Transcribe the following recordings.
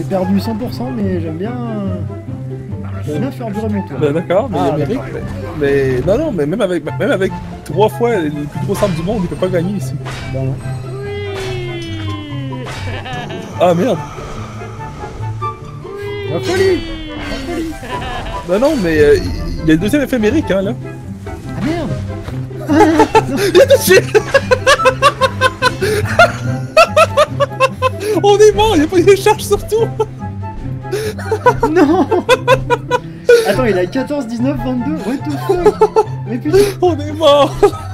perdu 100%, mais j'aime bien faire durer mon tour. Ben d'accord, mais Ah, il mérite. d'accord. Mais non, mais même avec 3 fois les plus gros centres du monde, il peut pas gagner ici. Bah non. Ah merde. La folie. Non, mais il y a le deuxième éphémérique, hein, là. Ah merde. Il est dessus. On est mort, il n'y a pas eu de charge surtout. Non. Attends, il a 14, 19, 22. What the fuck. Mais putain. On est mort.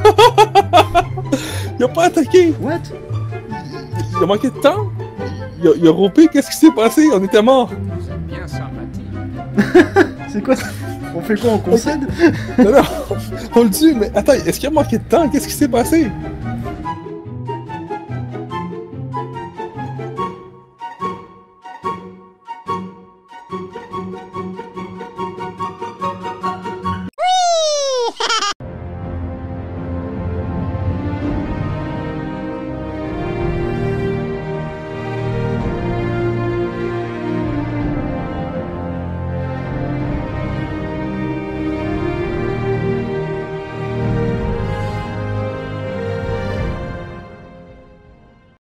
Il a pas attaqué. What? Il a manqué de temps. Il a roupé, qu'est-ce qui s'est passé? On était morts. Bien sympathique. C'est quoi? On fait quoi? On concède? Non, on le tue, mais attends, est-ce qu'il a manqué de temps? Qu'est-ce qui s'est passé?